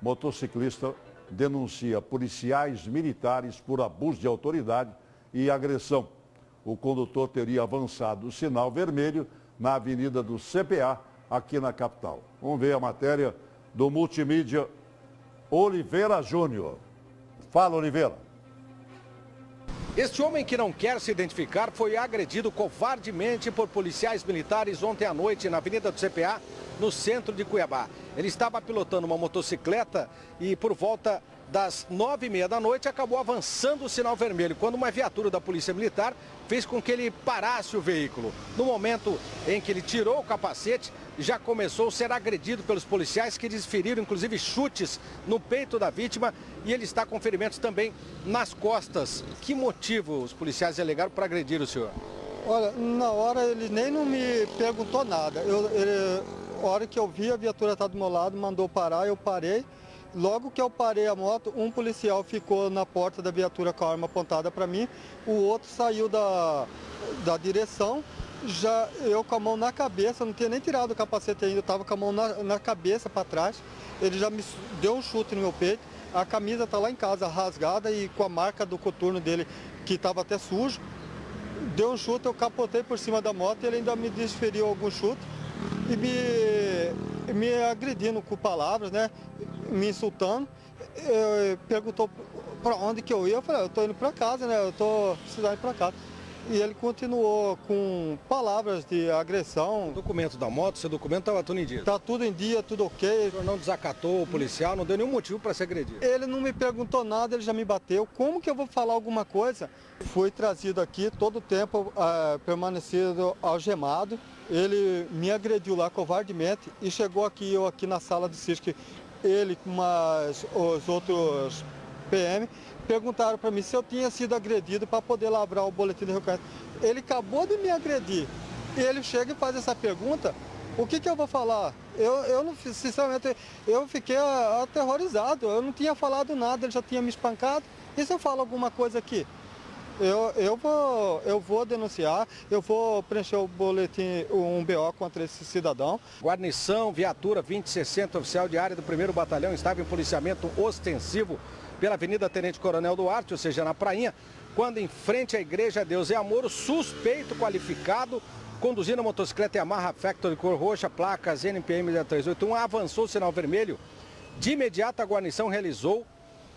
motociclista denuncia policiais militares por abuso de autoridade e agressão. O condutor teria avançado o sinal vermelho na avenida do CPA, aqui na capital. Vamos ver a matéria do multimídia Oliveira Júnior. Fala, Oliveira. Este homem que não quer se identificar foi agredido covardemente por policiais militares ontem à noite na avenida do CPA, no centro de Cuiabá. Ele estava pilotando uma motocicleta e por volta das 9h30 da noite acabou avançando o sinal vermelho, quando uma viatura da Polícia Militar fez com que ele parasse o veículo. No momento em que ele tirou o capacete, já começou a ser agredido pelos policiais, que desferiram inclusive chutes no peito da vítima, e ele está com ferimentos também nas costas. Que motivo os policiais alegaram para agredir o senhor? Olha, na hora ele nem não me perguntou nada. A hora que eu vi a viatura estar do meu lado, mandou parar, eu parei. Logo que eu parei a moto, um policial ficou na porta da viatura com a arma apontada para mim, o outro saiu da direção, já eu com a mão na cabeça, não tinha nem tirado o capacete ainda, eu estava com a mão na cabeça para trás, ele já me deu um chute no meu peito, a camisa está lá em casa rasgada e com a marca do coturno dele, que estava até sujo, deu um chute, eu capotei por cima da moto e ele ainda me desferiu algum chute e me agredindo com palavras, né? Me insultando, perguntou para onde que eu ia, eu falei, eu estou indo para casa, né? Eu estou precisando ir para casa. E ele continuou com palavras de agressão. O documento da moto, seu documento estava tudo em dia? Está tudo em dia, tudo ok. O senhor não desacatou o policial, não deu nenhum motivo para ser agredido? Ele não me perguntou nada, ele já me bateu. Como que eu vou falar alguma coisa? Fui trazido aqui, todo o tempo permanecido algemado. Ele me agrediu lá covardemente e chegou aqui, eu aqui na sala do CISC, ele com os outros PM, perguntaram para mim se eu tinha sido agredido para poder lavrar o boletim de reconhecimento. Ele acabou de me agredir e ele chega e faz essa pergunta, o que eu vou falar? Eu não, sinceramente, eu fiquei aterrorizado, eu não tinha falado nada, ele já tinha me espancado. E se eu falo alguma coisa aqui? Eu vou denunciar, eu vou preencher o boletim, um BO contra esse cidadão. Guarnição, viatura 2060, oficial de área do 1º Batalhão, estava em policiamento ostensivo pela Avenida Tenente Coronel Duarte, ou seja, na Prainha, quando em frente à Igreja Deus e Amor, o suspeito qualificado, conduzindo a motocicleta Yamaha Factory cor roxa, placas NPM 0381, avançou o sinal vermelho. De imediato, a guarnição realizou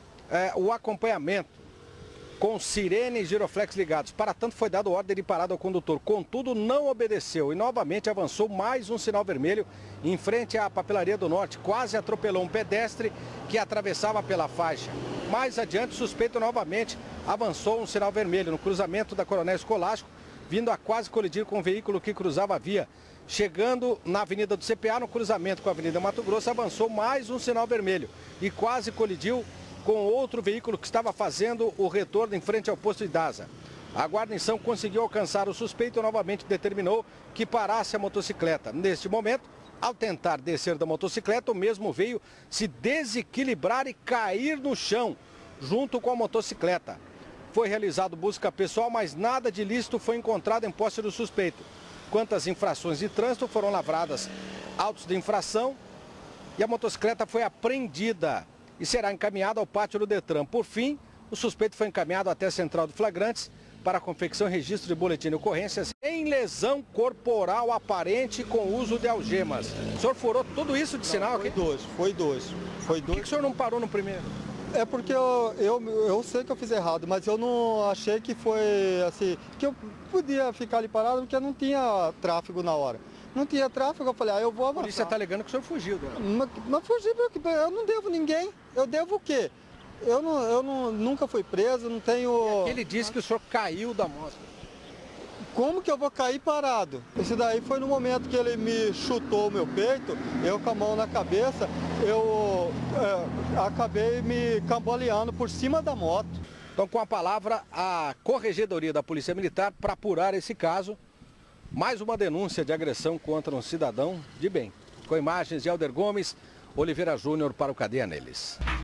o acompanhamento com sirene e giroflex ligados. Para tanto, foi dado ordem de parada ao condutor. Contudo, não obedeceu e novamente avançou mais um sinal vermelho em frente à Papelaria do Norte. Quase atropelou um pedestre que atravessava pela faixa. Mais adiante, o suspeito novamente avançou um sinal vermelho no cruzamento da Coronel Escolástico, vindo a quase colidir com um veículo que cruzava a via. Chegando na Avenida do CPA, no cruzamento com a Avenida Mato Grosso, avançou mais um sinal vermelho e quase colidiu com outro veículo que estava fazendo o retorno em frente ao posto Idasa. A guarnição conseguiu alcançar o suspeito e novamente determinou que parasse a motocicleta. Neste momento, ao tentar descer da motocicleta, o mesmo veio se desequilibrar e cair no chão, junto com a motocicleta. Foi realizado busca pessoal, mas nada de ilícito foi encontrado em posse do suspeito. Quantas infrações de trânsito foram lavradas, autos de infração, e a motocicleta foi apreendida e será encaminhado ao pátio do Detran. Por fim, o suspeito foi encaminhado até a Central de Flagrantes para a confecção e registro de boletim de ocorrências em lesão corporal aparente com uso de algemas. O senhor furou tudo isso de sinal aqui? Foi dois. Por que o senhor não parou no primeiro? É porque eu sei que eu fiz errado, mas eu não achei que foi assim, que eu podia ficar ali parado porque não tinha tráfego na hora. Não tinha tráfego, eu falei, eu vou avançar. A polícia está alegando que o senhor fugiu, né? Mas fugi porque eu não devo ninguém. Eu devo o quê? Nunca fui preso, não tenho... Ele disse que o senhor caiu da moto. Como que eu vou cair parado? Esse daí foi no momento que ele me chutou o meu peito, eu com a mão na cabeça, eu acabei me cambaleando por cima da moto. Então, com a palavra, a Corregedoria da Polícia Militar para apurar esse caso. Mais uma denúncia de agressão contra um cidadão de bem. Com imagens de Alder Gomes, Oliveira Júnior para o Cadeia Neles.